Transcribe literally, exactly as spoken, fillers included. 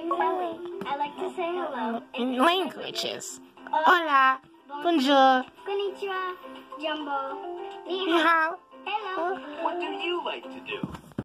name's Ellie. I like to say hello in languages. Hola, bonjour, konnichiwa, jumbo, ni ni hao. hao. Hello. What do you like to do?